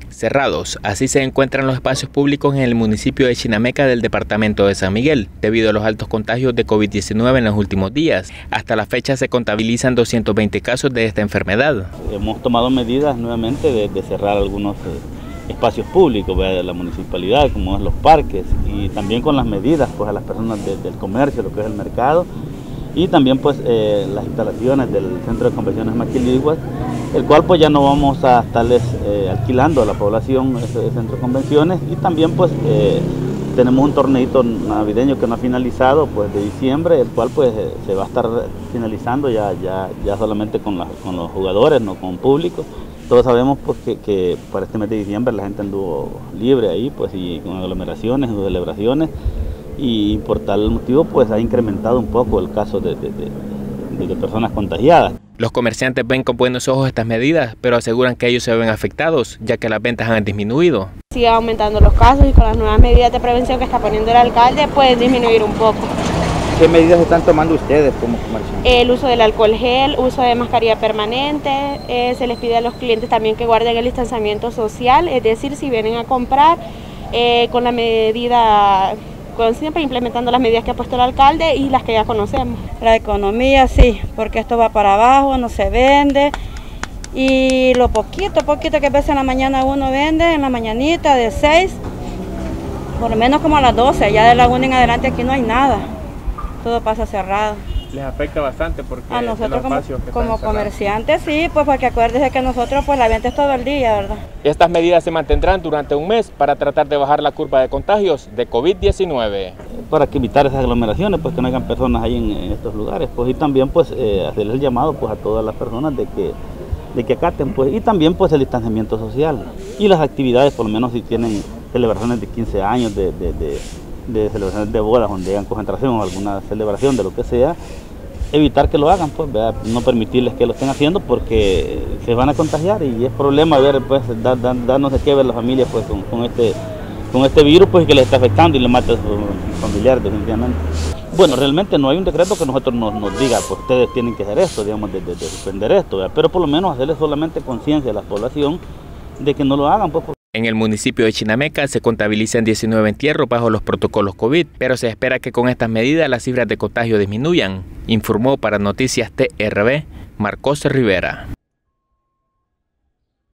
Cerrados, así se encuentran los espacios públicos en el municipio de Chinameca del departamento de San Miguel, debido a los altos contagios de COVID-19 en los últimos días. Hasta la fecha se contabilizan 220 casos de esta enfermedad. Hemos tomado medidas nuevamente de cerrar algunos espacios públicos de la municipalidad, como es los parques, y también con las medidas pues, a las personas del comercio, lo que es el mercado, y también pues las instalaciones del Centro de Convenciones Maquiliguas, el cual pues ya no vamos a estarles alquilando a la población ese centro de convenciones, y también pues tenemos un torneito navideño que no ha finalizado pues de diciembre, el cual pues se va a estar finalizando ya solamente con los jugadores, no con público. Todos sabemos pues que para este mes de diciembre la gente anduvo libre ahí pues y con aglomeraciones, celebraciones, y por tal motivo pues ha incrementado un poco el caso de personas contagiadas. Los comerciantes ven con buenos ojos estas medidas, pero aseguran que ellos se ven afectados, ya que las ventas han disminuido. Sigue aumentando los casos y con las nuevas medidas de prevención que está poniendo el alcalde pueden disminuir un poco. ¿Qué medidas están tomando ustedes como comerciantes? El uso del alcohol gel, uso de mascarilla permanente, se les pide a los clientes también que guarden el distanciamiento social, es decir, si vienen a comprar con la medida, siempre implementando las medidas que ha puesto el alcalde y las que ya conocemos. La economía sí, porque esto va para abajo, no se vende, y lo poquito que a veces en la mañana uno vende, en la mañanita de 6, por lo menos como a las 12, ya de la 1 en adelante aquí no hay nada. Todo pasa cerrado. ¿Les afecta bastante porque a nosotros como comerciantes sí, pues porque acuérdense que nosotros pues la venta es todo el día, ¿verdad? Estas medidas se mantendrán durante un mes para tratar de bajar la curva de contagios de COVID-19. Para que evitar esas aglomeraciones, pues que no hayan personas ahí en estos lugares, pues y también pues hacerles el llamado pues a todas las personas de que acaten pues, y también pues el distanciamiento social y las actividades, por lo menos si tienen celebraciones de 15 años, de celebraciones de bodas donde hagan concentración o alguna celebración de lo que sea, evitar que lo hagan, pues, ¿verdad? No permitirles que lo estén haciendo porque se van a contagiar y es problema ver, pues, darnos de qué ver las familias pues, con este virus pues, que les está afectando y le mata a sus familiares definitivamente. Bueno, realmente no hay un decreto que nosotros nos diga, pues ustedes tienen que hacer esto, digamos, de suspender esto, ¿verdad? Pero por lo menos hacerles solamente conciencia a la población de que no lo hagan, pues. En el municipio de Chinameca se contabilizan 19 entierros bajo los protocolos COVID, pero se espera que con estas medidas las cifras de contagio disminuyan, informó para Noticias TRB Marcos Rivera.